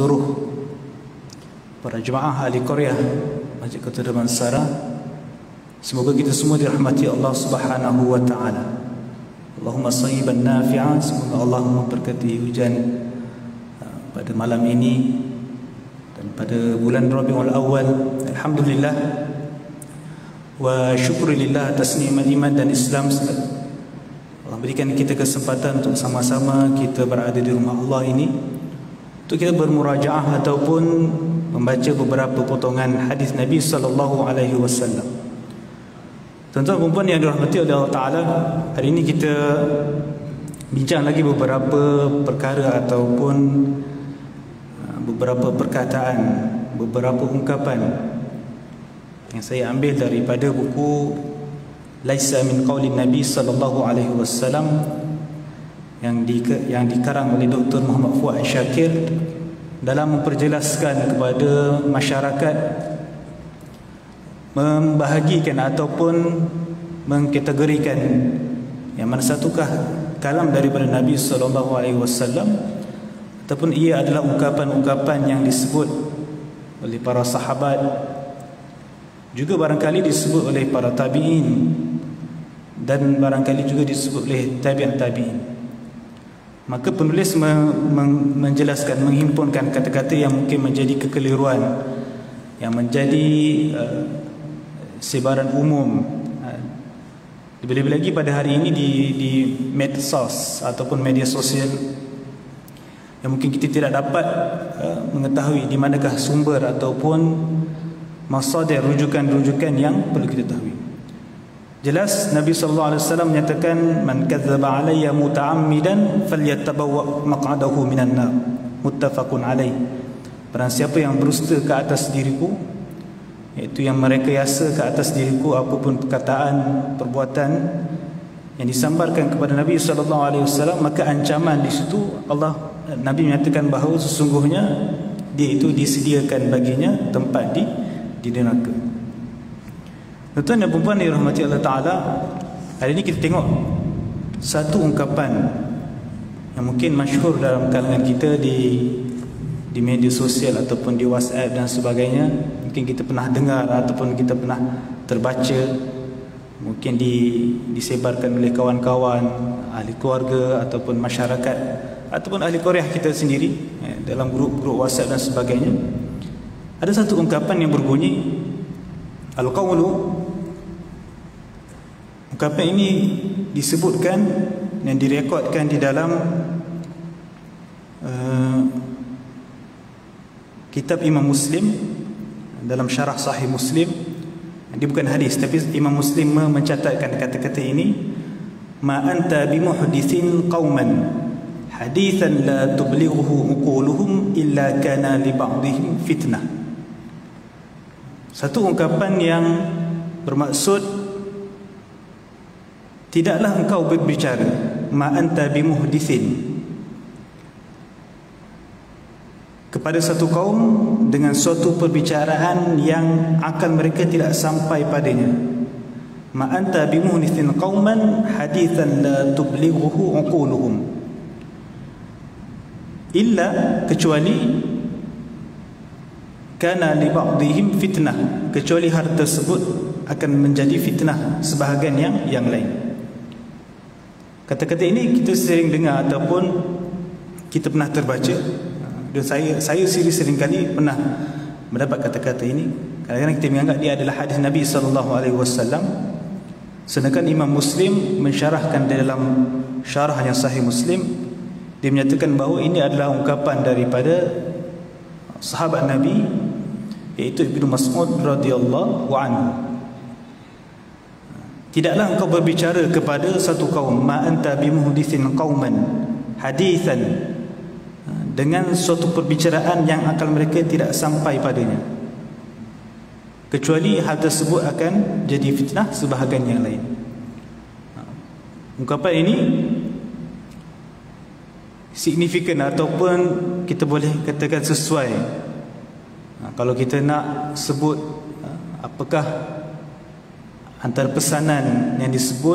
seluruh para jemaah ahli Korea Masjid Kota Damansara. Semoga kita semua dirahmati Allah Subhanahu wa taala. Allahumma sayyiban nafi'an. Semoga Allah memberkati hujan pada malam ini dan pada bulan Rabiul Awal. Alhamdulillah wa syukurillah atas nikmat iman dan Islam. Allah berikan kita kesempatan untuk sama-sama kita berada di rumah Allah ini untuk kita bermurajaah ataupun membaca beberapa potongan hadis Nabi sallallahu alaihi wasallam. Tuan-tuan dan puan yang dirahmati oleh Allah Ta'ala, hari ini kita bincang lagi beberapa perkara ataupun beberapa perkataan, beberapa ungkapan yang saya ambil daripada buku Laisa min Qaulin Nabi sallallahu alaihi wasallam yang dikarang oleh Dr. Muhammad Fuad Syakir dalam memperjelaskan kepada masyarakat, membahagikan ataupun mengkategorikan yang mana satukah kalam daripada Nabi sallallahu alaihi wasallam ataupun ia adalah ungkapan-ungkapan yang disebut oleh para sahabat, juga barangkali disebut oleh para tabi'in dan barangkali juga disebut oleh tabi'at tabi'in. Maka penulis menjelaskan, menghimpunkan kata-kata yang mungkin menjadi kekeliruan, yang menjadi sebaran umum, lebih-lebih lagi pada hari ini di medsos ataupun media sosial, yang mungkin kita tidak dapat mengetahui di manakah sumber ataupun masadir rujukan-rujukan yang perlu kita tahu. Jelas Nabi sallallahu alaihi wasallam menyatakan, man kadzdzaba alayya muta'ammidan falyatabawwa maq'adahu minan nar, muttafaqun alaih. Barang siapa yang berdusta ke atas diriku, iaitu yang merekayasa ke atas diriku apapun perkataan, perbuatan yang disambarkan kepada Nabi sallallahu alaihi wasallam, maka ancaman di situ Nabi menyatakan bahawa sesungguhnya dia itu disediakan baginya tempat di neraka. Tuan-tuan dan puan dirahmati Allah Ta'ala, hari ini kita tengok satu ungkapan yang mungkin masyhur dalam kalangan kita di media sosial ataupun di WhatsApp dan sebagainya. Mungkin kita pernah dengar ataupun kita pernah terbaca, mungkin disebarkan oleh kawan-kawan, ahli keluarga ataupun masyarakat ataupun ahli Korea kita sendiri dalam grup-grup WhatsApp dan sebagainya. Ada satu ungkapan yang berbunyi al-qawlu. Ungkapan ini disebutkan dan direkodkan di dalam kitab Imam Muslim, dalam syarah Sahih Muslim. Dia bukan hadis, tapi Imam Muslim mencatatkan kata-kata ini, ma anta bimuhdithin qauman hadithan la tublighuhu uquluhum illa kana li ba'dihim fitnah. Satu ungkapan yang bermaksud, tidaklah engkau berbicara, ma anta bimuhdithin, kepada satu kaum dengan suatu perbicaraan yang akan mereka tidak sampai padanya. Ma anta bimuhdithin qauman hadithan la tublighuhu uquluhum, illa, kecuali, kana li ba'dihim fitnah, kecuali hal tersebut akan menjadi fitnah sebahagian yang lain. Kata-kata ini kita sering dengar ataupun kita pernah terbaca, dan saya sendiri seringkali pernah mendapat kata-kata ini. Kadang-kadang kita menganggap dia adalah hadis Nabi sallallahu alaihi wasallam, sedangkan Imam Muslim mensyarahkan dalam syarah yang Sahih Muslim, dia menyatakan bahawa ini adalah ungkapan daripada sahabat Nabi, iaitu Ibnu Mas'ud radhiyallahu anhu. Tidaklah engkau berbicara kepada satu kaum, ma anta bimuhdithin qauman hadithan, dengan suatu perbicaraan yang akal mereka tidak sampai padanya, kecuali hal tersebut akan jadi fitnah sebahagian yang lain. Ungkapan ini signifikan ataupun kita boleh katakan sesuai. Kalau kita nak sebut apakah antara pesanan yang disebut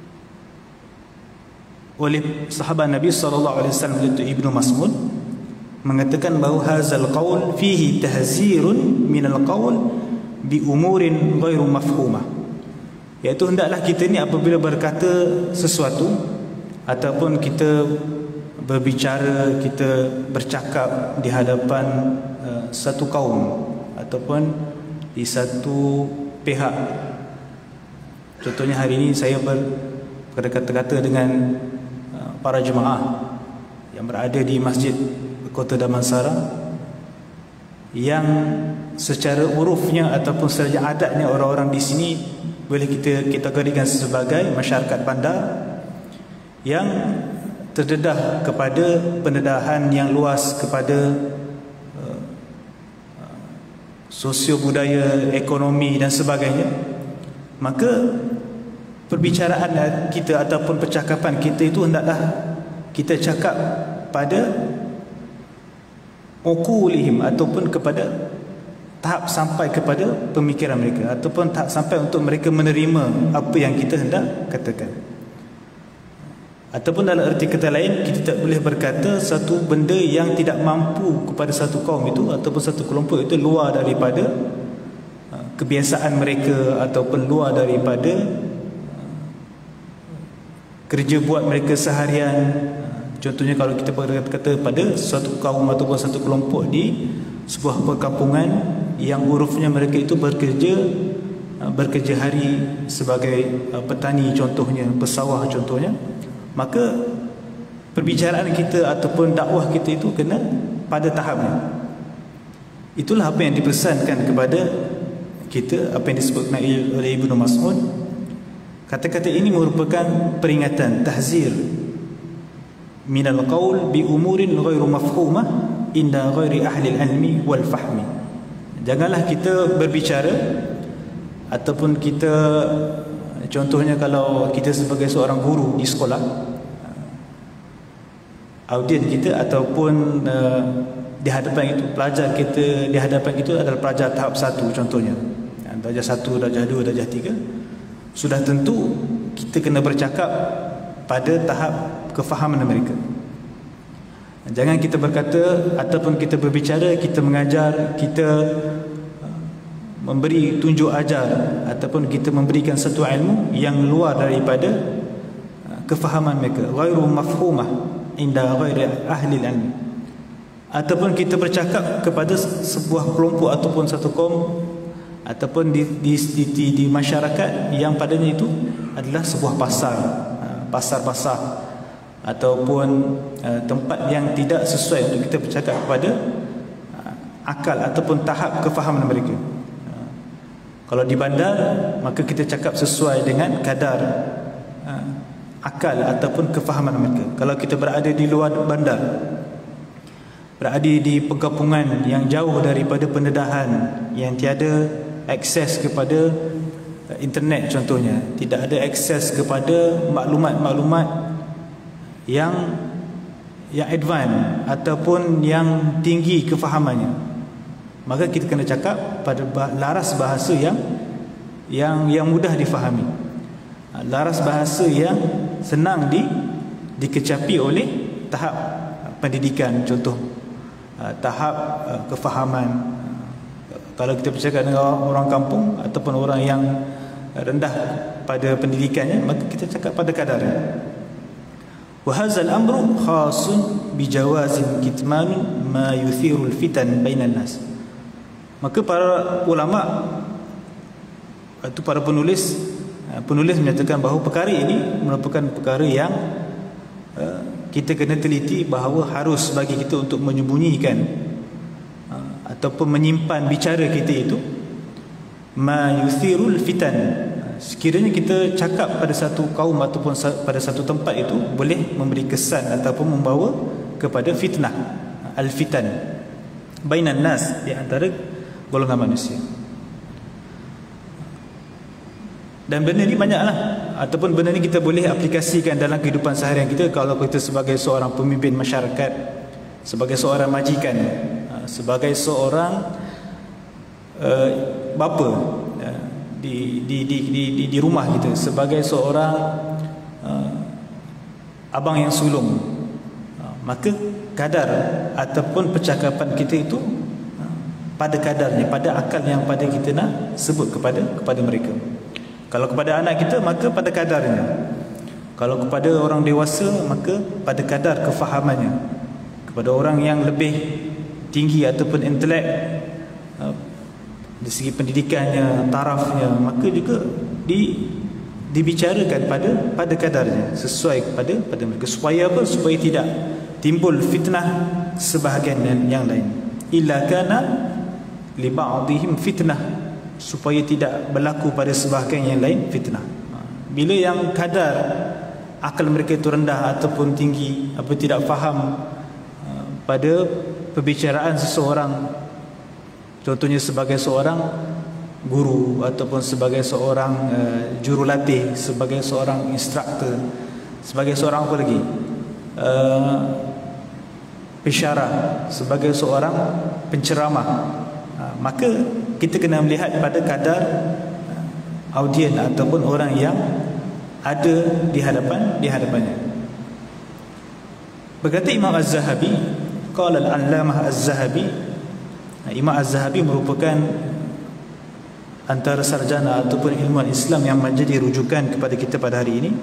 oleh sahabat Nabi sallallahu alaihi wasallam, iaitu Ibnu Mas'ud, mengatakan bahawa hazal qaul fihi tahzirun minal qaul bi umurin ghairu mafhumah, iaitu hendaklah kita ni apabila berkata sesuatu ataupun kita berbicara, kita bercakap di hadapan satu kaum ataupun di satu pihak. Contohnya hari ini saya berkata-kata dengan para jemaah yang berada di Masjid Kota Damansara, yang secara urufnya ataupun secara adatnya orang-orang di sini boleh kita kategorikan sebagai masyarakat bandar yang terdedah kepada pendedahan yang luas kepada sosio budaya, ekonomi dan sebagainya. Maka perbicaraan kita ataupun percakapan kita itu hendaklah kita cakap pada uqulihim ataupun kepada tahap sampai kepada pemikiran mereka ataupun tahap sampai untuk mereka menerima apa yang kita hendak katakan. Ataupun dalam erti kata lain, kita tak boleh berkata satu benda yang tidak mampu kepada satu kaum itu ataupun satu kelompok itu luar daripada kebiasaan mereka ataupun luar daripada kerja buat mereka seharian. Contohnya kalau kita berkata pada suatu kaum ataupun satu kelompok di sebuah perkampungan yang urufnya mereka itu bekerja hari sebagai petani contohnya, pesawah contohnya, maka perbicaraan kita ataupun dakwah kita itu kena pada tahapnya. Itulah apa yang dipesankan kepada kita, apa yang disebutkan oleh Ibnu Mas'ud. Kata-kata ini merupakan peringatan, tahzir minal qaul bi umurin ghairu mafhumah inda ghairi ahli al-ilmi wal fahmi. Janganlah kita berbicara ataupun kita, contohnya kalau kita sebagai seorang guru di sekolah, audien kita ataupun di hadapan itu pelajar kita, di hadapan itu adalah pelajar tahap 1 contohnya, darjah 1, darjah 2, darjah 3, sudah tentu kita kena bercakap pada tahap kefahaman mereka. Jangan kita berkata ataupun kita berbicara, kita mengajar, kita memberi tunjuk ajar ataupun kita memberikan satu ilmu yang luar daripada kefahaman mereka, ghairu mafhumah inda ghairi ahli ilmi, ataupun kita bercakap kepada sebuah kelompok ataupun satu kaum ataupun di masyarakat yang padanya itu adalah sebuah pasar basah ataupun tempat yang tidak sesuai untuk kita bercakap kepada akal ataupun tahap kefahaman mereka. Kalau di bandar, maka kita cakap sesuai dengan kadar akal ataupun kefahaman mereka. Kalau kita berada di luar bandar, berada di perkampungan yang jauh daripada pendedahan, yang tiada akses kepada internet contohnya, tidak ada akses kepada maklumat-maklumat yang advance ataupun yang tinggi kefahamannya, maka kita kena cakap pada laras bahasa yang mudah difahami, laras bahasa yang senang dikecapi oleh tahap pendidikan, contoh tahap kefahaman. Kalau kita bercakap dengan orang kampung ataupun orang yang rendah pada pendidikannya, maka kita cakap pada kadarnya. Wa hadzal amru khasun bi jawazin kitman ma yuthiru al-fitan bainan nas. Maka para ulama atau para penulis menyatakan bahawa perkara ini merupakan perkara yang kita kena teliti bahawa harus bagi kita untuk menyembunyikan ataupun menyimpan bicara kita itu ma yuthirul fitan. Sekiranya kita cakap pada satu kaum ataupun pada satu tempat itu boleh memberi kesan ataupun membawa kepada fitnah, al-fitan bainan nas, di antara golongan manusia. Dan benda ni banyaklah, ataupun benda ni kita boleh aplikasikan dalam kehidupan seharian kita. Kalau kita sebagai seorang pemimpin masyarakat, sebagai seorang majikan, sebagai seorang bapa di rumah kita, sebagai seorang abang yang sulung, maka kadar ataupun percakapan kita itu pada kadarnya, pada akal yang pada kita nak sebut kepada mereka. Kalau kepada anak kita, maka pada kadarnya. Kalau kepada orang dewasa, maka pada kadar kefahamannya. Kepada orang yang lebih tinggi ataupun intelek, dari segi pendidikannya, tarafnya, maka juga dibicarakan pada kadarnya, sesuai pada mereka. Supaya apa? Supaya tidak timbul fitnah sebahagian yang lain. Illa kana li ba'dihim fitnah, supaya tidak berlaku pada sebahagian yang lain fitnah. Bila yang kadar akal mereka itu rendah ataupun tinggi, apa tidak faham pada perbicaraan seseorang, contohnya sebagai seorang guru ataupun sebagai seorang jurulatih, sebagai seorang instruktor, sebagai seorang apa lagi, pensyarah, sebagai seorang penceramah, maka kita kena melihat pada kadar audien ataupun orang yang ada di hadapannya. Berkata Imam Az-Zahabi, qala al-Allamah Az-Zahabi, Imam Az-Zahabi merupakan antara sarjana ataupun ilmuwan Islam yang menjadi rujukan kepada kita pada hari ini,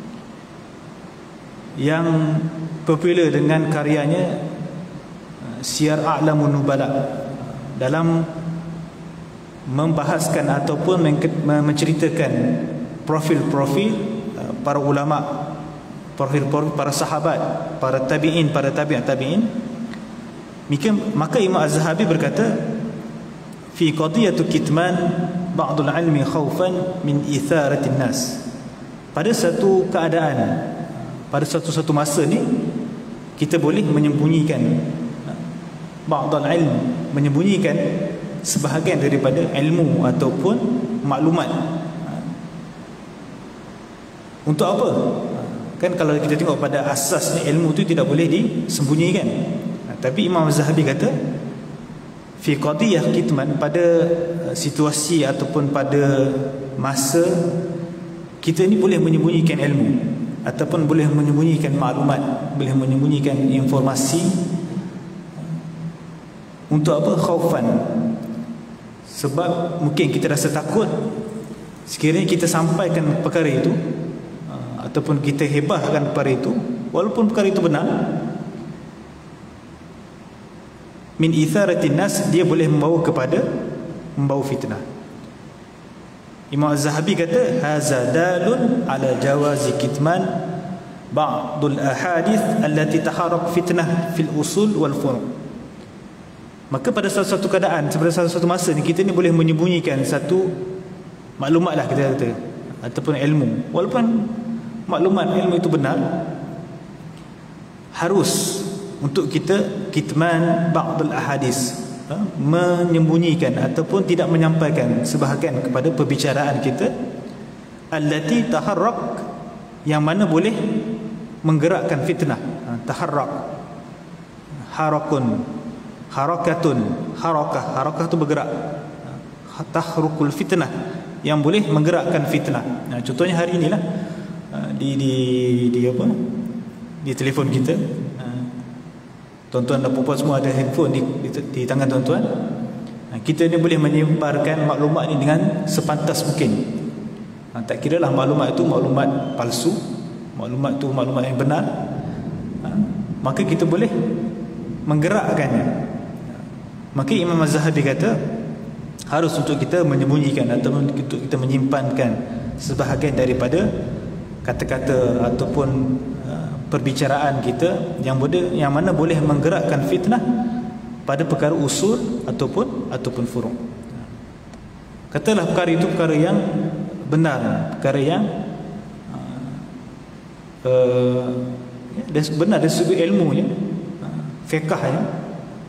yang popular dengan karyanya Siyar A'lamun Nubala, dalam membahaskan ataupun menceritakan profil-profil para ulama, profil-profil para sahabat, para tabi'in, para tabi'in. Maka Imam Az-Zahabi berkata, fi qadiyatu kitman ba'dul ilmi khawfan min itharatin nas. Pada satu keadaan, pada satu masa ni, kita boleh menyembunyikan ba'dul ilm, menyembunyikan sebahagian daripada ilmu ataupun maklumat. Untuk apa? Kan kalau kita tengok pada asasnya, ilmu itu tidak boleh disembunyikan. Tapi Imam Az-Zahabi kata, fi qadiyah kitman, pada situasi ataupun pada masa kita ni boleh menyembunyikan ilmu ataupun boleh menyembunyikan maklumat, boleh menyembunyikan informasi. Untuk apa? Khaufan, sebab mungkin kita rasa takut sekiranya kita sampaikan perkara itu ataupun kita hebahkan perkara itu, walaupun perkara itu benar, min itharatin nas, dia boleh membawa fitnah. Imam Az-Zahabi kata, haza dalun ala jawazi kitman ba'dul ahadith allati taharrak fitnah fil usul wal furu'. Maka pada satu keadaan, pada satu masa ni, kita ni boleh menyembunyikan satu maklumat lah, kita kata, ataupun ilmu, walaupun maklumat ilmu itu benar, harus untuk kita kitman ba'dul ahadis, menyembunyikan ataupun tidak menyampaikan sebahagian kepada perbicaraan kita, allati taharrak, yang mana boleh menggerakkan fitnah. Taharrak, harakatun, harakah itu bergerak, tahrukul fitnah, yang boleh menggerakkan fitnah. Contohnya hari inilah di telefon kita, tuan-tuan dan puan semua ada handphone di tangan tuan-tuan. Kita ni boleh menyebarkan maklumat ni dengan sepantas mungkin. Tak kira lah maklumat itu maklumat palsu, maklumat itu maklumat yang benar, maka kita boleh menggerakkannya. Maka Imam Az-Zahabi kata, harus untuk kita menyembunyikan ataupun untuk kita menyimpankan sebahagian daripada kata-kata ataupun perbicaraan kita yang mana boleh menggerakkan fitnah pada perkara usul ataupun furu'. Katalah perkara itu perkara yang benar, perkara yang benar dari segi ilmunya, fiqahnya.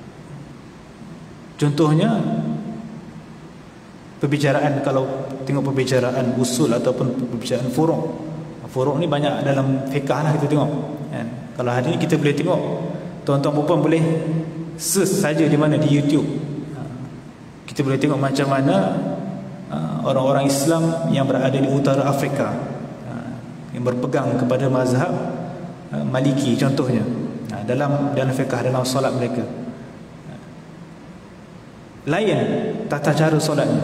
Contohnya perbicaraan, kalau tengok perbicaraan usul ataupun perbicaraan furu' ni banyak dalam fiqah lah kita tengok, kan? Kalau hari ni kita boleh tengok, tuan-tuan perempuan boleh search saja di mana, di YouTube, kita boleh tengok macam mana orang-orang Islam yang berada di utara Afrika yang berpegang kepada mazhab Maliki contohnya, dalam fiqh, dalam solat mereka. Lain tata cara solatnya.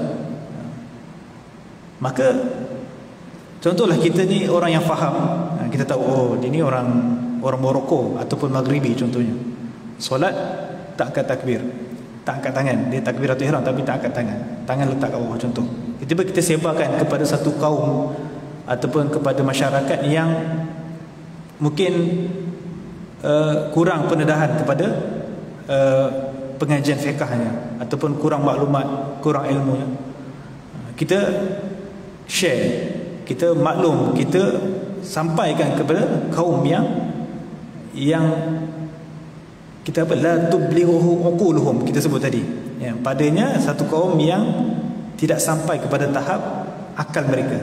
Maka contohlah kita ni orang yang faham, kita tahu oh dia ni orang Morocco ataupun Maghribi contohnya. Solat tak angkat takbir, tak angkat tangan. Dia takbiratul ihram tapi tak angkat tangan. Tangan letak kat bawah contoh. Tiba-tiba kita sebarkan kepada satu kaum ataupun kepada masyarakat yang mungkin kurang pendedahan kepada pengajian fiqhnya ataupun kurang maklumat, kurang ilmunya. Kita share, kita maklum, kita sampaikan kepada kaum yang kita apa, la tublighu uquluhum, kita sebut tadi ya, padanya satu kaum yang tidak sampai kepada tahap akal mereka.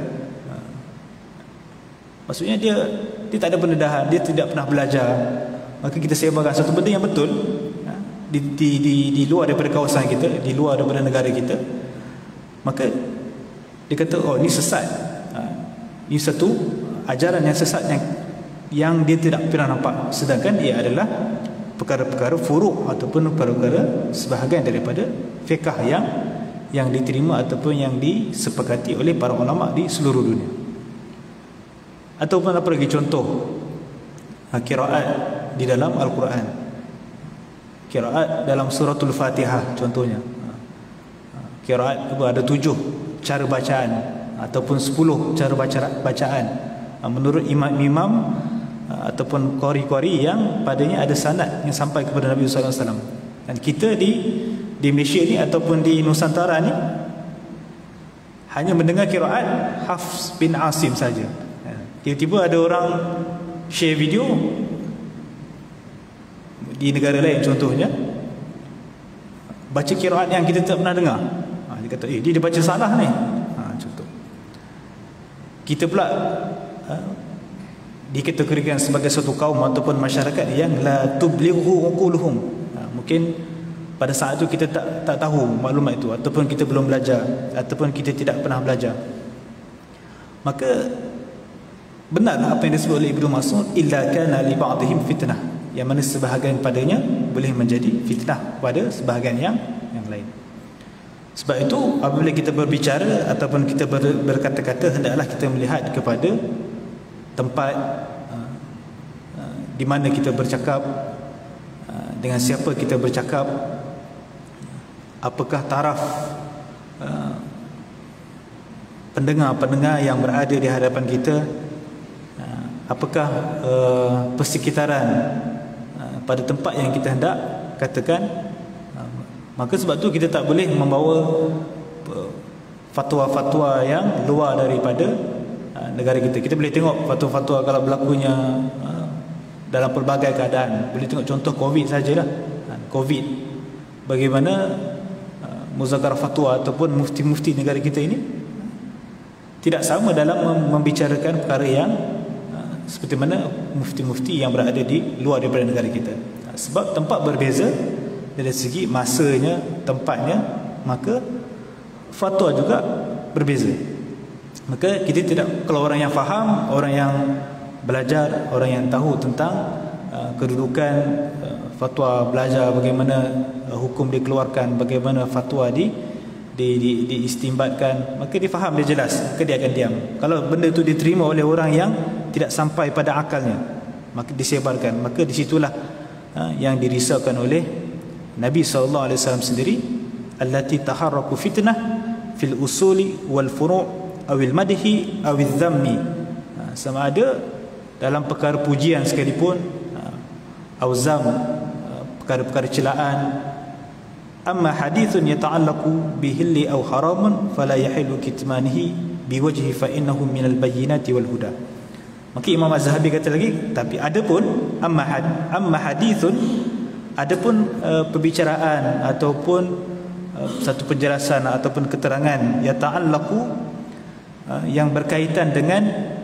Maksudnya dia tak ada pendedahan, dia tidak pernah belajar. Maka kita sebarkan satu benda yang betul di luar daripada kawasan kita, di luar daripada negara kita. Maka dia kata oh ni sesat, ini satu ajaran yang sesat yang dia tidak pernah nampak, sedangkan ia adalah perkara-perkara furuk ataupun perkara-perkara sebahagian daripada fiqh yang diterima ataupun yang disepakati oleh para ulama di seluruh dunia. Ataupun apa lagi contoh, qiraat di dalam Al-Quran, qiraat dalam suratul Fatihah contohnya. Qiraat ada 7 cara bacaan ataupun 10 cara bacaan menurut imam-imam ataupun qari-qari yang padanya ada sanad yang sampai kepada Nabi sallallahu alaihi wasallam. Dan kita di Malaysia ni ataupun di Nusantara ni hanya mendengar qiraat Hafs bin Asim saja. Tiba-tiba ada orang share video di negara lain contohnya, baca qiraat yang kita tak pernah dengar. Dia kata dia baca salah ni. Contoh. Kita pula dikategorikan sebagai satu kaum ataupun masyarakat yang la tublighu uquluhum. Mungkin pada saat itu kita tak tahu maklumat itu, ataupun kita belum belajar, ataupun kita tidak pernah belajar. Maka benarlah apa yang disebut oleh Ibnu Mas'ud, illa kana li ba'dihim fitnah, yang mana sebahagian padanya boleh menjadi fitnah pada sebahagian yang lain. Sebab itu apabila kita berbicara ataupun kita berkata-kata, hendaklah kita melihat kepada tempat di mana kita bercakap, dengan siapa kita bercakap, apakah taraf pendengar-pendengar yang berada di hadapan kita, apakah persekitaran pada tempat yang kita hendak katakan. Maka sebab tu kita tak boleh membawa fatwa-fatwa yang luar daripada negara kita. Kita boleh tengok fatwa-fatwa kalau berlakunya dalam pelbagai keadaan. Boleh tengok contoh COVID sajalah. COVID, bagaimana muzakarah fatwa ataupun mufti-mufti negara kita ini tidak sama dalam membicarakan perkara yang seperti mana mufti-mufti yang berada di luar daripada negara kita. Sebab tempat berbeza dari segi masanya, tempatnya, maka fatwa juga berbeza. Maka kita tidak, kalau orang yang faham, orang yang belajar, orang yang tahu tentang kedudukan fatwa, belajar bagaimana hukum dikeluarkan, bagaimana fatwa diistimbatkan, maka dia faham, dia jelas, maka dia akan diam. Kalau benda itu diterima oleh orang yang tidak sampai pada akalnya, maka disebarkan, maka disitulah yang dirisaukan oleh Nabi SAW sendiri, allati taharraku fitnah fil usuli wal furu' awil madhi awil dhammi, sama ada dalam perkara pujian sekalipun, awzam, perkara-perkara celaan. Amma hadithun yata'allaqu bihilli aw haramun fala yahillu kitmanihi biwajhi fa innahu minal bayyinati wal huda. Maka Imam Az-Zahabi kata lagi, tapi adapun amma hadithun, adapun perbicaraan ataupun satu penjelasan ataupun keterangan yata'allaqu, yang berkaitan dengan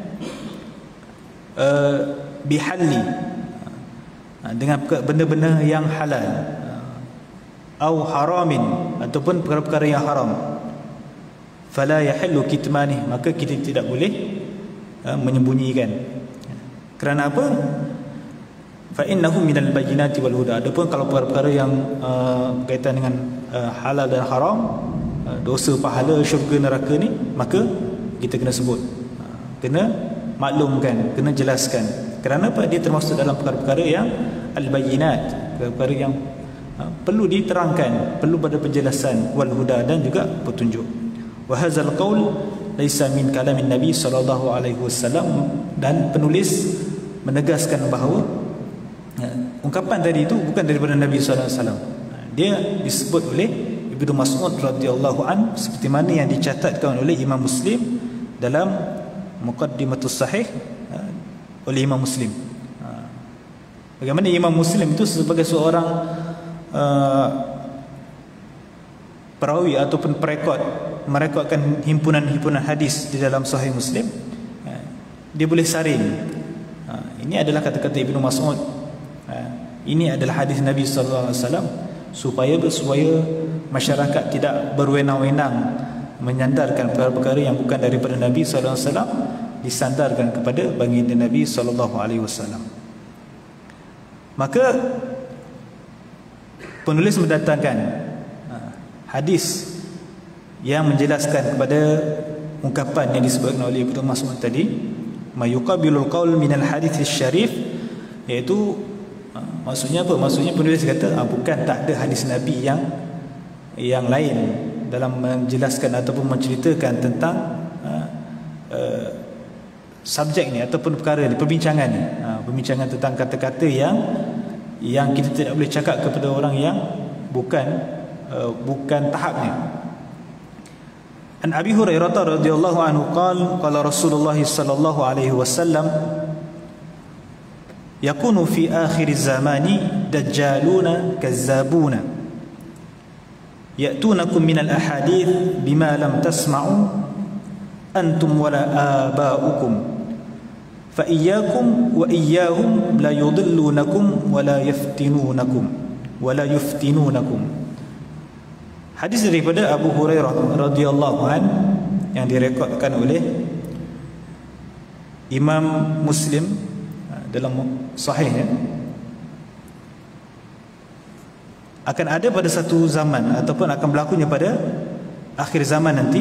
bihalli, dengan benda-benda yang halal, au haramin, ataupun perkara-perkara yang haram, fala yahillu kitmanih, maka kita tidak boleh menyembunyikan. Kerana apa? fa innahu minal bayyinati wal huda. Adapun kalau perkara yang berkaitan dengan halal dan haram, dosa, pahala, syurga, neraka ni, maka kita kena sebut, kena maklumkan, kena jelaskan. Kerana apa? Dia termasuk dalam perkara-perkara yang al-bayyinat, perkara yang perlu diterangkan, perlu pada penjelasan, wal huda, dan juga petunjuk. Wa hadzal qaul laisa min kalamin nabi sallallahu alaihi wasallam, dan penulis menegaskan bahawa ungkapan tadi itu bukan daripada Nabi sallallahu alaihi wasallam. Dia disebut oleh Ibnu Mas'ud radhiyallahu an, seperti mana yang dicatatkan oleh Imam Muslim dalam Muqaddimatus Sahih oleh Imam Muslim. Bagaimana Imam Muslim itu sebagai seorang perawi ataupun perekod, merekodkan himpunan-himpunan hadis di dalam Sahih Muslim, dia boleh saring, ini adalah kata-kata Ibnu Mas'ud, ini adalah hadis Nabi sallallahu alaihi wasallam, supaya masyarakat tidak berwenang-wenang menyandarkan perkara-perkara yang bukan daripada Nabi sallallahu alaihi wasallam, disandarkan kepada baginda Nabi sallallahu alaihi wasallam. Maka penulis mendatangkan hadis yang menjelaskan kepada ungkapan yang disebutkan oleh Ibnu Mas'ud tadi, mayuqabilul qaul minal hadits syarif, iaitu maksudnya apa? Maksudnya penulis kata bukan tak ada hadis Nabi yang lain dalam menjelaskan ataupun menceritakan tentang subjek ni ataupun perkara ni, perbincangan ni, perbincangan tentang kata-kata yang kita tidak boleh cakap kepada orang yang bukan tahapnya. An Abi Hurairah radhiyallahu anhu qala Rasulullah sallallahu alaihi wasallam yakunu fi akhir zamani dajjaluna kazzabuna ya'tunakum minal ahadith bima lam tasma'u antum wala aba'ukum fa iyyakum wa iyyahum la yudillunakum wala yuftinunakum. Hadis daripada Abu Hurairah radhiyallahu an yang direkodkan oleh Imam Muslim dalam sahihnya, akan ada pada satu zaman ataupun akan berlakunya pada akhir zaman nanti,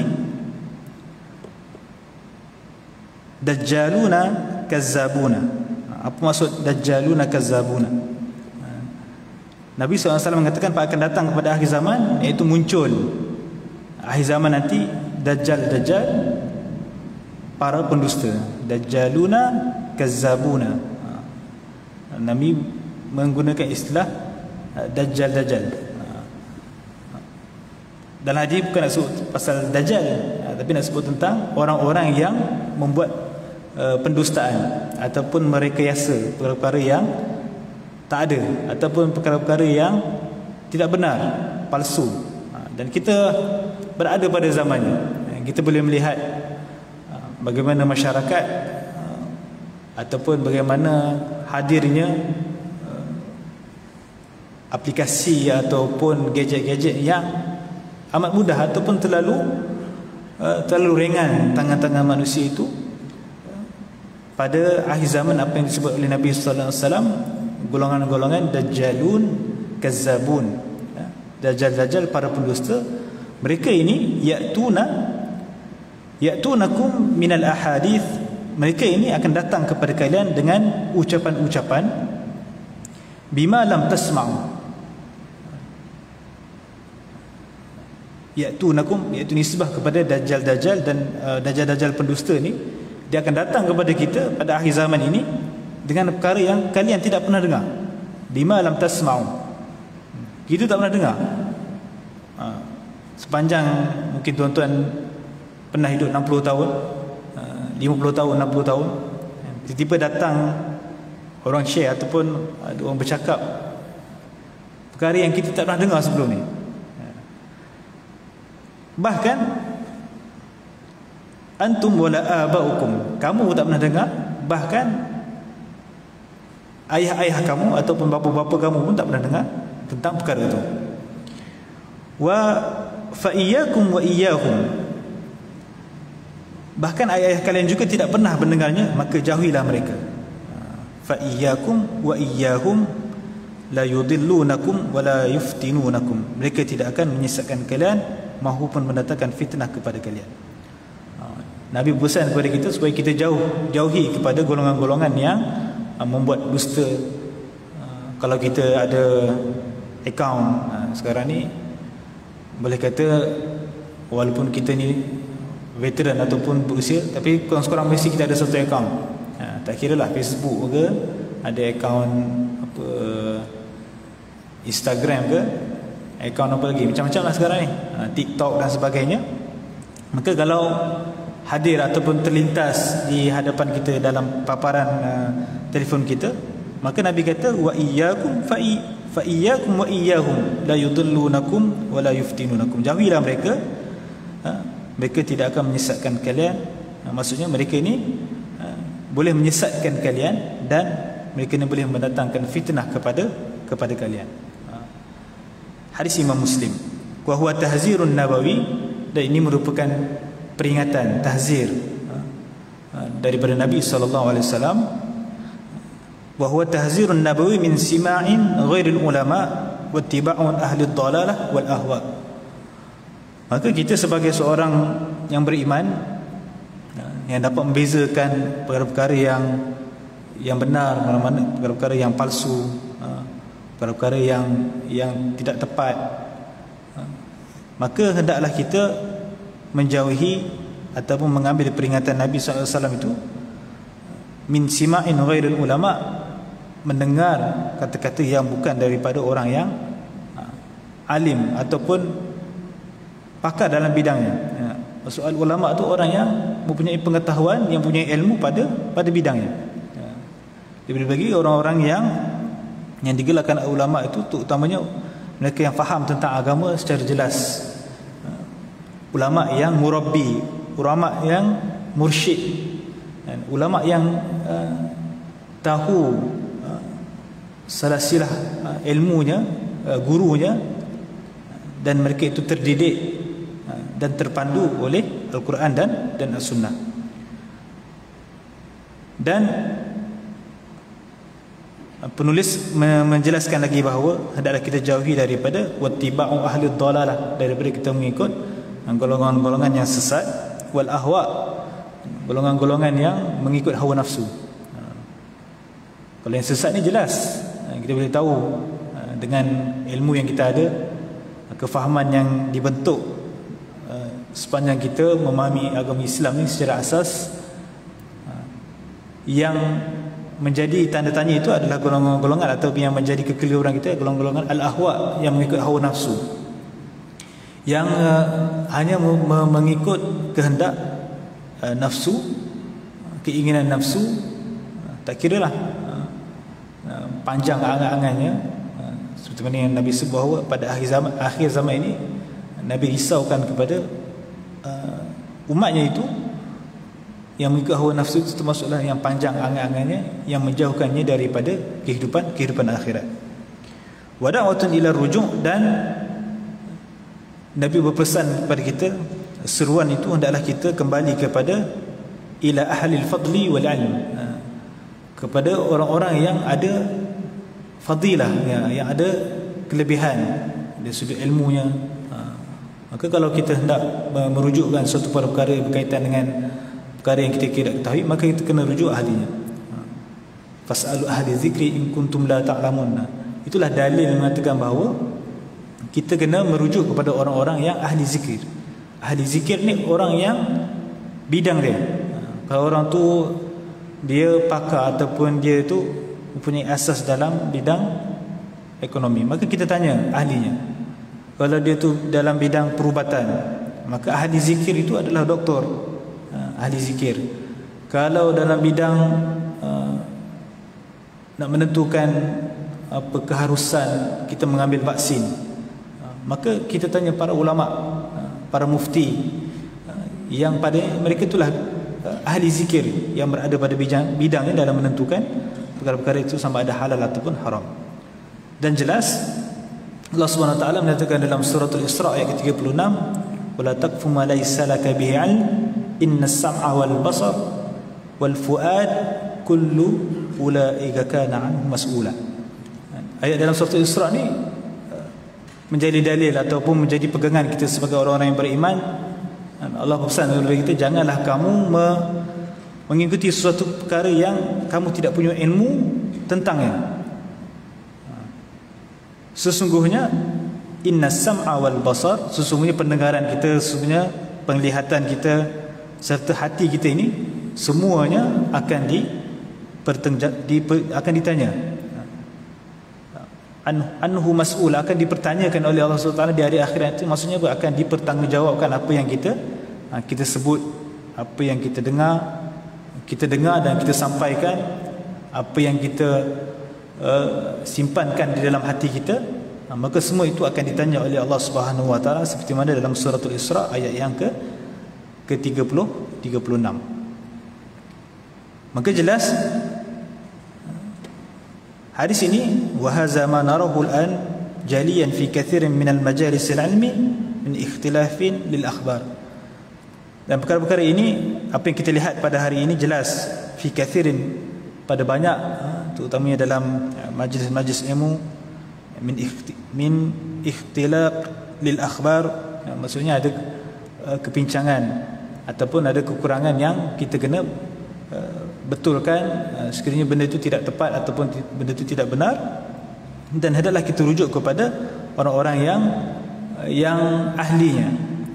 dajjaluna kazzabuna. Apa maksud dajjaluna kazzabuna? Nabi SAW mengatakan akan datang kepada akhir zaman, iaitu muncul akhir zaman nanti dajjal para pendusta, dajjaluna kazzabuna. Nabi menggunakan istilah dajjal. Dalam hadis bukan nak sebut pasal dajjal, tapi nak sebut tentang orang-orang yang membuat pendustaan ataupun merekayasa perkara yang tak ada, ataupun perkara-perkara yang tidak benar, palsu. Dan kita berada pada zamannya. Kita boleh melihat bagaimana masyarakat ataupun bagaimana hadirnya aplikasi ataupun gadget-gadget yang amat mudah ataupun terlalu ringan tangan-tangan manusia itu. Pada akhir zaman, apa yang disebut oleh Nabi sallallahu alaihi wasallam, golongan-golongan dajjalun kazzabun, dajjal para pendusta. Mereka ini ya'tunakum minal ahadith, mereka ini akan datang kepada kalian dengan ucapan-ucapan bima lam tasma'u. Ya'tunakum, iaitu nisbah kepada dajjal dan dajjal pendusta ni, dia akan datang kepada kita pada akhir zaman ini dengan perkara yang kalian tidak pernah dengar. Bima lam tasma'u, kita tak pernah dengar. Sepanjang mungkin tuan-tuan pernah hidup 60 tahun, 50 tahun, 60 tahun, tiba-tiba datang orang share ataupun ada orang bercakap perkara yang kita tak pernah dengar sebelum ni. Bahkan antum wala aba'ukum, kamu tak pernah dengar, bahkan ayah-ayah kamu ataupun bapa-bapa kamu pun tak pernah dengar tentang perkara itu. Wa fa iyyakum wa iyyahum, bahkan ayah-ayah kalian juga tidak pernah mendengarnya, maka jauhilah mereka. fa iyyakum wa iyyahum la yudillunakum wa la yuftinunakum. Mereka tidak akan menyesatkan kalian maupun mendatangkan fitnah kepada kalian. Nabi berpesan kepada kita supaya kita jauhi kepada golongan-golongan yang membuat dusta. Kalau kita ada akaun sekarang ni, boleh kata walaupun kita ni veteran ataupun berusia, tapi korang mesti kita ada satu akaun. Tak kira lah Facebook ke, ada akaun apa, Instagram ke, akaun apa lagi, macam-macam lah sekarang ni, TikTok dan sebagainya. Maka kalau hadir ataupun terlintas di hadapan kita dalam paparan telefon kita, maka Nabi kata wa iyyakum fa iyyakum wa iyyahum la yudillunakum wa la yuftinunakum. Jauhilah mereka, mereka tidak akan menyesatkan kalian. Maksudnya mereka ini boleh menyesatkan kalian dan mereka ini boleh mendatangkan fitnah kepada kalian. Hadis Imam Muslim. Wa huwa tahzirun nabawi, dan ini merupakan peringatan, tahzir daripada Nabi SAW. Wa huwa tahzirun nabawi min sima'in ghairil ulama wa ittiba'un ahli dhalalah wal ahwa. Maka kita sebagai seorang yang beriman, yang dapat membezakan perkara-perkara yang benar, mana-mana perkara-perkara yang palsu, perkara-perkara yang tidak tepat, maka hendaklah kita menjauhi ataupun mengambil peringatan Nabi SAW itu min sima'in ghairil ulama, mendengar kata-kata yang bukan daripada orang yang alim ataupun pakar dalam bidangnya. Soal ulama tu orang yang mempunyai pengetahuan, yang mempunyai ilmu pada bidangnya. Lebih bagi orang-orang yang digelarkan ulama itu, terutamanya mereka yang faham tentang agama secara jelas. Ulama yang murabbi, ulama yang mursyid, dan ulama yang tahu salasilah ilmunya, gurunya, dan mereka itu terdidik dan terpandu oleh Al-Quran dan As-Sunnah. Dan penulis menjelaskan lagi bahawa hendaklah kita jauhi daripada wattiba'u ahli dhalalah, daripada kita mengikut golongan-golongan yang sesat, wal ahwa, golongan-golongan yang mengikut hawa nafsu. Kalau yang sesat ni jelas, kita boleh tahu dengan ilmu yang kita ada, kefahaman yang dibentuk sepanjang kita memahami agama Islam ni secara asas. Yang menjadi tanda tanya itu adalah golongan-golongan atau yang menjadi kekeliruan kita, golongan-golongan al-ahwa, yang mengikut hawa nafsu, yang hanya mengikut kehendak nafsu, keinginan nafsu. Tak kiralah panjang angan-angannya, seperti mana yang Nabi sebut bahawa pada akhir zaman ini Nabi risaukan kepada umatnya itu yang mengikut hawa nafsu itu, termasuklah yang panjang angan-angannya, yang menjauhkannya daripada kehidupan akhirat. Wa da'watun ila rujuk, dan Nabi berpesan kepada kita, seruan itu hendaklah kita kembali kepada ila ahli al-fadli wal ilm, kepada orang-orang yang ada fadilah, yang ada kelebihan dari sudut ilmunya. Maka kalau kita hendak merujukkan suatu perkara berkaitan dengan perkara yang kita tidak ketahui, maka kita kena rujuk ahlinya. Fas'alu ahli zikri in kuntum la ta'lamun. Itulah dalil mengatakan bahawa kita kena merujuk kepada orang-orang yang ahli zikir. Ahli zikir ni orang yang bidang dia. Kalau orang tu dia pakar ataupun dia tu mempunyai asas dalam bidang ekonomi, maka kita tanya ahlinya. Kalau dia tu dalam bidang perubatan, maka ahli zikir itu adalah doktor, ahli zikir. Kalau dalam bidang nak menentukan apa keharusan kita mengambil vaksin, maka kita tanya para ulama, para mufti, yang pada mereka itulah ahli zikir yang berada pada bidangnya dalam menentukan perkara-perkara itu sama ada halal ataupun haram. Dan jelas Allah Subhanahu wa taala menyatakan dalam surah Al-Isra ayat ke-36, wala taqfu ma laysa laka bihi 'ilm innas sam'a wal basar wal fuad kullu ulaika kana anhu mas'ula. Ayat dalam surah Isra ni menjadi dalil ataupun menjadi pegangan kita sebagai orang-orang yang beriman. Allah berpesan kepada kita, janganlah kamu mengikuti sesuatu perkara yang kamu tidak punya ilmu tentangnya. Sesungguhnya innas sam'a wal basar, sesungguhnya pendengaran kita, sesungguhnya penglihatan kita serta hati kita ini semuanya akan akan ditanya. Anhu mas'ul, akan dipertanyakan oleh Allah SWT di hari akhirat. Itu maksudnya apa? Akan dipertanggungjawabkan apa yang kita sebut, apa yang kita dengar dan kita sampaikan, apa yang kita simpankan di dalam hati kita. Maka semua itu akan ditanya oleh Allah Subhanahu Wa Taala, seperti mana dalam suratul Isra ayat yang ke-36. Maka jelas hadis ini, wa hadza ma narahu al-an jaliyan fi kathirin min al-majalis al-ilmi min ikhtilafin lil akhbar. Dan perkara-perkara ini, apa yang kita lihat pada hari ini jelas fi kathirin, pada banyak, terutamanya dalam majlis-majlis ilmu, min ikhtilaf lil akhbar, maksudnya ada kepincangan ataupun ada kekurangan yang kita kena betulkan sekiranya benda itu tidak tepat ataupun benda itu tidak benar, dan hendaklah kita rujuk kepada orang-orang yang ahlinya.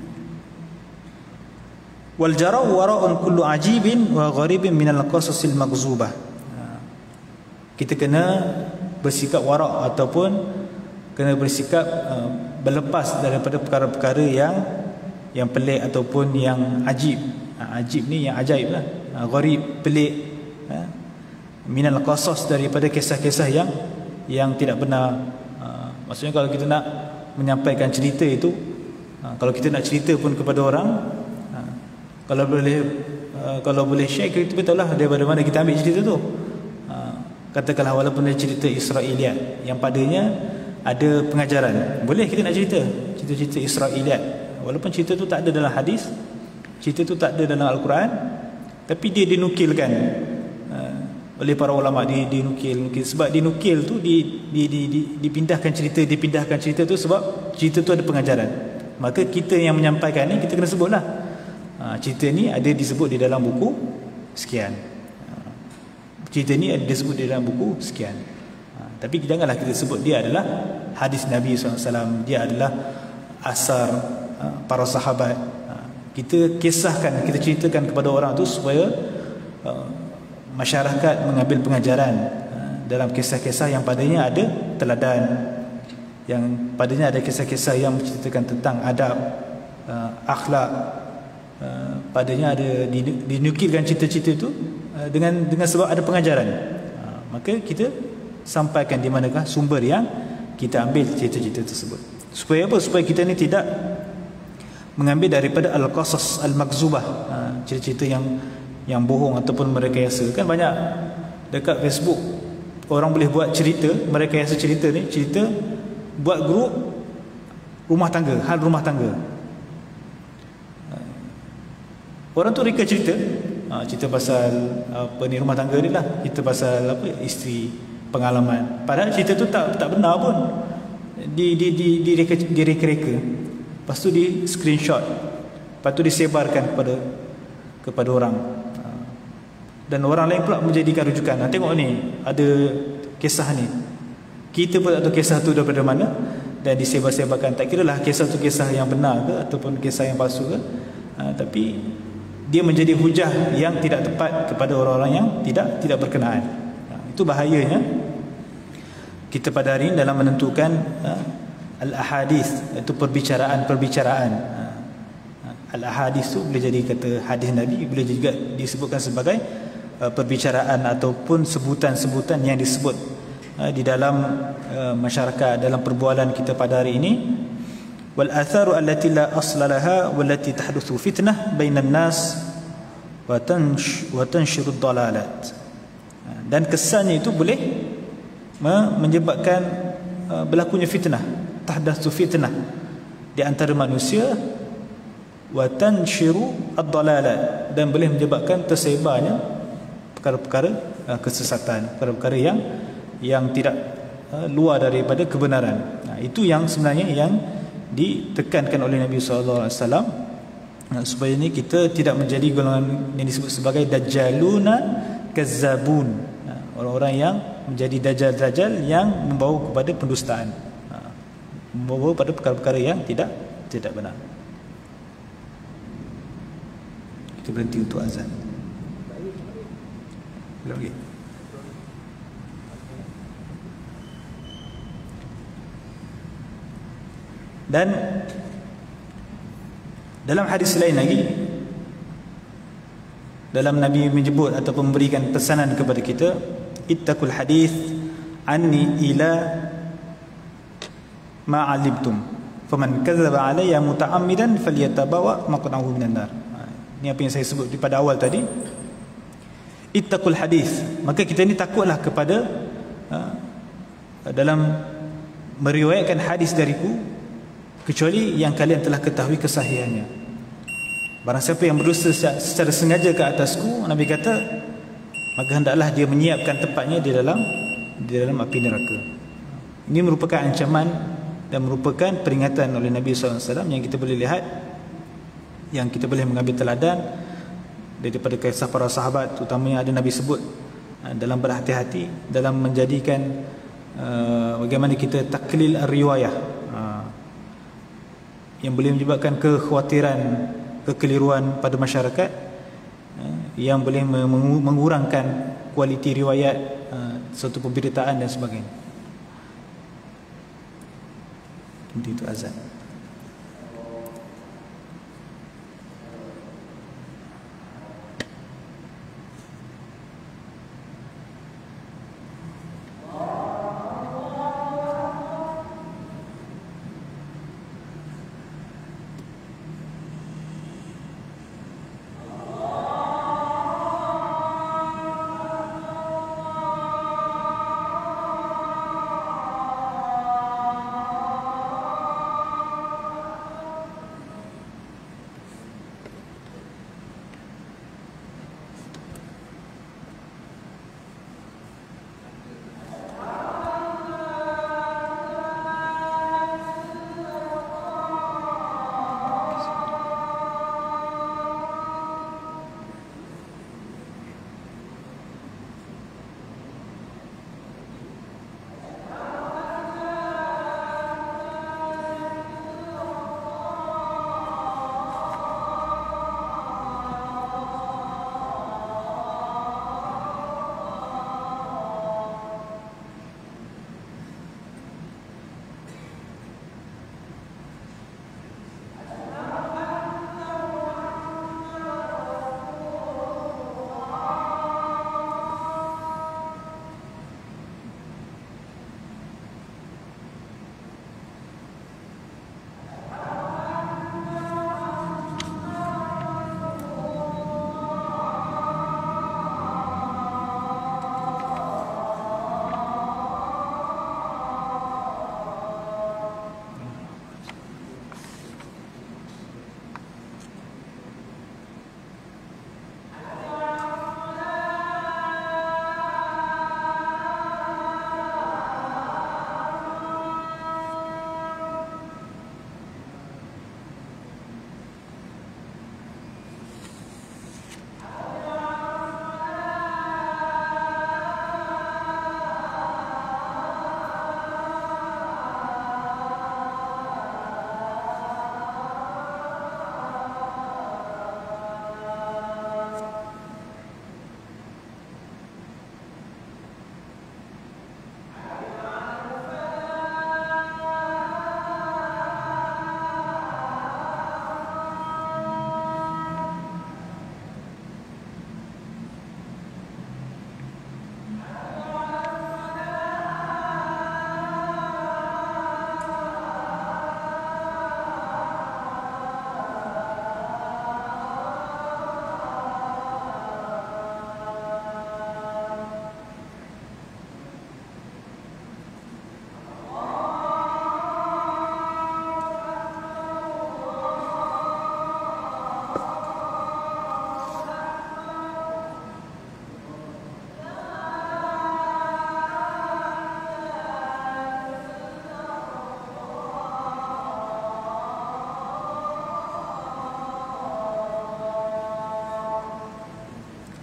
Wal jara wara'un kullu ajibin wa gharibin minal qasasil maghzubah. Kita kena bersikap wara' ataupun kena bersikap berlepas daripada perkara-perkara yang pelik ataupun yang ajib. Ajib ni yang ajaib lah. Gharib, pelik, minal qasas, daripada kisah-kisah yang tidak benar. Maksudnya kalau kita nak menyampaikan cerita itu, kalau kita nak cerita pun kepada orang, kalau boleh share, kita betul lah daripada mana kita ambil cerita tu. Katakanlah walaupun dia cerita Israiliyat yang padanya ada pengajaran, boleh kita nak cerita Israiliyat, walaupun cerita tu tak ada dalam hadis, cerita tu tak ada dalam Al-Quran, tapi dia dinukilkan oleh para ulama, dinukil. Sebab dinukil tu dipindahkan cerita tu sebab cerita tu ada pengajaran. Maka kita yang menyampaikan ni, kita kena sebutlah, cerita ni ada disebut di dalam buku sekian, cerita ni ada disebut di dalam buku sekian. Tapi janganlah kita sebut dia adalah hadis Nabi SAW, dia adalah asar para sahabat. Kita kisahkan, kita ceritakan kepada orang tu supaya masyarakat mengambil pengajaran dalam kisah-kisah yang padanya ada teladan, yang padanya ada kisah-kisah yang menceritakan tentang adab, akhlak, padanya ada dinukilkan cerita-cerita itu dengan sebab ada pengajaran. Maka kita sampaikan di manakah sumber yang kita ambil cerita-cerita tersebut. Supaya apa? Supaya kita ni tidak mengambil daripada al-qasas al-makzubah, cerita-cerita yang bohong ataupun merekayasa. Kan banyak dekat Facebook orang boleh buat cerita, merekayasa cerita ni, cerita buat grup rumah tangga, hal rumah tangga. Orang tu reka cerita, cerita pasal apa ni, rumah tangga ni lah, cerita pasal apa, isteri, pengalaman. Padahal cerita tu tak benar pun. Direka-reka. Lepas tu di screenshot, lepas tu disebarkan kepada orang, dan orang lain pula menjadikan rujukan. Tengok ni, ada kisah ni, kita pun tak tahu kisah tu daripada mana, dan disebar-sebarkan. Tak kira lah kisah tu kisah yang benar ke ataupun kisah yang palsu ke, tapi dia menjadi hujah yang tidak tepat kepada orang-orang yang tidak berkenaan. Itu bahayanya kita pada hari ini dalam menentukan al-ahadith, iaitu perbicaraan. Al-ahadith tu boleh jadi kata hadis Nabi, boleh juga disebutkan sebagai perbicaraan ataupun sebutan-sebutan yang disebut di dalam masyarakat, dalam perbualan kita pada hari ini. Wal atharu allati la asla laha wallati tahduthu fitnah bainan nas wa tanshiru ad-dalalat. Dan kesannya itu boleh menyebabkan berlakunya fitnah, tahdatsu fitnah di antara manusia, wa tanshiru ad-dalalat, dan boleh menyebabkan tersebarnya perkara-perkara kesesatan, perkara-perkara yang tidak luar daripada kebenaran. Itu yang sebenarnya yang ditekankan oleh Nabi SAW, supaya ini kita tidak menjadi golongan yang disebut sebagai dajjaluna kazzabun, orang-orang yang menjadi dajjal-dajjal yang membawa kepada pendustaan, membawa pada perkara-perkara yang tidak benar. Kita berhenti untuk azan. Lagi. Dan dalam hadis lain lagi, dalam Nabi menyebut ataupun memberikan pesanan kepada kita, ittaqul hadis anni ila ma alimtum faman kadzdzaba alayya muta'ammidan falyatabawa maq'adahu minan nar. Ini apa yang saya sebut pada awal tadi. Ittaqul hadis, maka kita ini takutlah kepada dalam meriwayatkan hadis dariku, kecuali yang kalian telah ketahui kesahihannya. Barang siapa yang berdusta secara sengaja ke atasku, Nabi kata, maka hendaklah dia menyiapkan tempatnya di dalam api neraka. Ini merupakan ancaman dan merupakan peringatan oleh Nabi SAW yang kita boleh lihat, yang kita boleh mengambil teladan daripada kisah para sahabat, terutamanya ada Nabi sebut dalam berhati-hati dalam menjadikan bagaimana kita taklil riwayah, yang boleh menyebabkan kekhawatiran, kekeliruan pada masyarakat, yang boleh mengurangkan kualiti riwayat suatu pemberitaan dan sebagainya. Itu azan.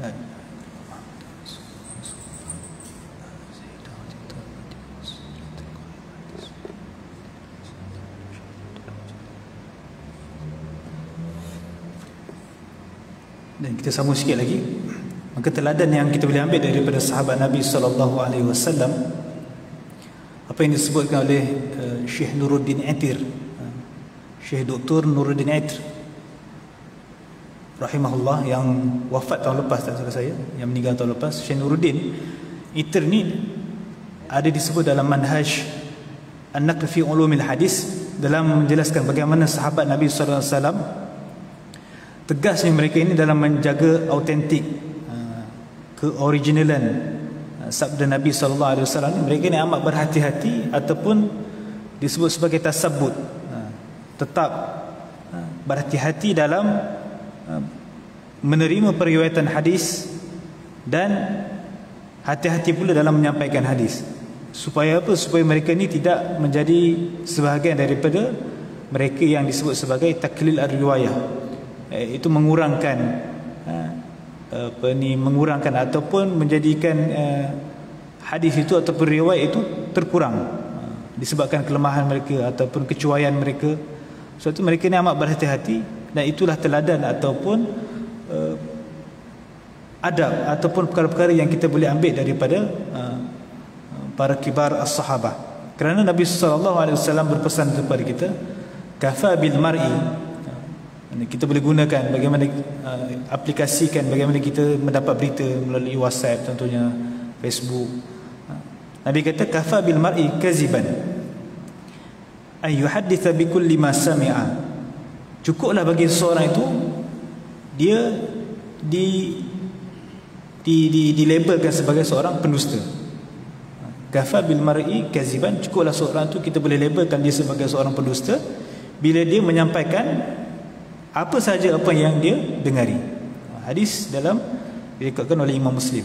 Dan kita sambung sikit lagi. Maka teladan yang kita boleh ambil daripada sahabat Nabi SAW, apa yang disebutkan oleh Syekh Nuruddin Atir, Syekh Dr. Nuruddin Atir rahimahullah, yang wafat tahun lepas, tak salah saya, yang meninggal tahun lepas. Syekh Nuruddin Atir ni ada disebut dalam manhaj An-Naql fi Ulumil Hadis, dalam menjelaskan bagaimana sahabat Nabi SAW tegasnya mereka ini dalam menjaga autentik, keoriginalan sabda Nabi SAW. Mereka ini amat berhati-hati ataupun disebut sebagai tasabbut, tetap berhati-hati dalam menerima periwayatan hadis dan hati-hati pula dalam menyampaikan hadis. Supaya apa? Supaya mereka ini tidak menjadi sebahagian daripada mereka yang disebut sebagai taklil ar-riwayah, itu mengurangkan mengurangkan ataupun menjadikan hadis itu ataupun riwayat itu terkurang disebabkan kelemahan mereka ataupun kecuaian mereka. Sebab itu mereka ni amat berhati-hati, dan itulah teladan ataupun adab ataupun perkara-perkara yang kita boleh ambil daripada para kibar as-sahabah. Kerana Nabi SAW berpesan kepada kita, kafa bil mar'i, kita boleh gunakan bagaimana aplikasikan bagaimana kita mendapat berita melalui WhatsApp, tentunya Facebook. Nabi kata kafa bil mar'i kaziban ay yuhadditha bi kulli ma sami'a. Cukuplah bagi seseorang itu dia dilabelkan sebagai seorang pendusta. Kafa bil mar'i kaziban, cukuplah seorang itu kita boleh labelkan dia sebagai seorang pendusta bila dia menyampaikan apa saja apa yang dia dengari. Hadis dalam diriwayatkan oleh Imam Muslim.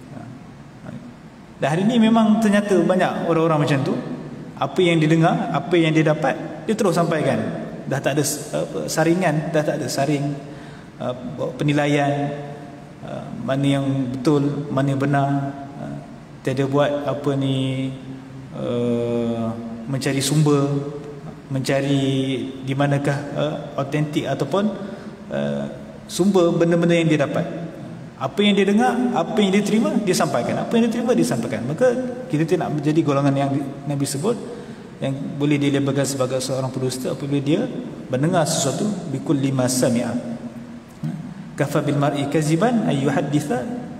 Dan hari ini memang ternyata banyak orang-orang macam tu. Apa yang dia dengar, apa yang dia dapat, dia terus sampaikan. Dah tak ada saringan, dah tak ada saring penilaian mana yang betul, mana yang benar. Tiada buat apa ni, mencari sumber, mencari di manakah autentik ataupun sumber benda-benda yang dia dapat. Apa yang dia dengar, apa yang dia terima, dia sampaikan. Apa yang dia terima, dia sampaikan. Maka kita tidak menjadi golongan yang Nabi sebut, yang boleh dilabelkan sebagai seorang pendusta apabila dia mendengar sesuatu bikulli ma sami'a. Kafa bil mar'i kaziban ay yuhadditha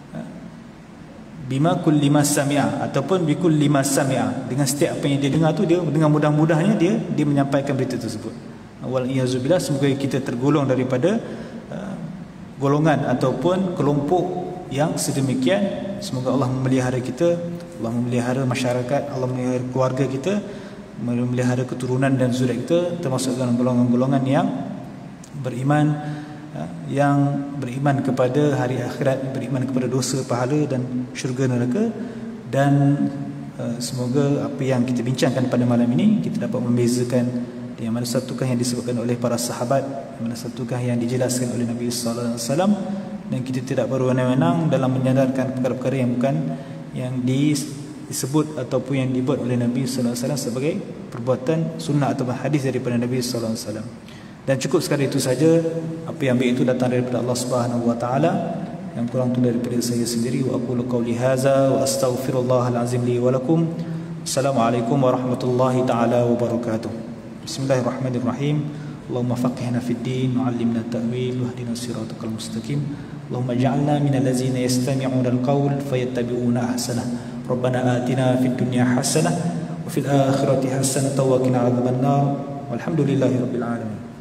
bima kulli ma sami'a, ataupun bikulli ma sami'a, dengan setiap apa yang dia dengar tu, dia dengan mudah-mudahnya dia menyampaikan berita tersebut. Wal iyazubillah, semoga kita tergolong daripada golongan ataupun kelompok yang sedemikian. Semoga Allah memelihara kita, Allah memelihara masyarakat, Allah memelihara keluarga kita, memelihara keturunan dan zuriat kita, termasuk dalam golongan-golongan yang beriman kepada hari akhirat, beriman kepada dosa, pahala dan syurga neraka. Dan semoga apa yang kita bincangkan pada malam ini kita dapat membezakan yang mana satukah yang disebutkan oleh para sahabat, yang mana satukah yang dijelaskan oleh Nabi sallallahu alaihi wasallam, dan kita tidak berwenang-wenang dalam menyadarkan perkara-perkara yang bukan yang disebut ataupun yang dibuat oleh Nabi sallallahu alaihi wasallam sebagai perbuatan sunnah atau hadis daripada Nabi sallallahu alaihi wasallam. Dan cukup sekali itu saja. Apa yang baik itu datang daripada Allah Subhanahu wa taala, yang kurang itu daripada saya sendiri. Wa aqulu qawli hadza wa astaghfirullahal azim li wa lakum. Assalamualaikum warahmatullahi taala wabarakatuh. Bismillahirrahmanirrahim. Allahumma faqihna fid din wa 'allimna at-ta'wil wahdina siratal mustaqim. Allahumma ij'alna minal ladzina yastami'una al-qawl fayattabi'una ahsanah. Rabbana atina fid dunya hasanah wa fil akhirati hasanah wa qina adzabannar. Walhamdulillahirabbil alamin.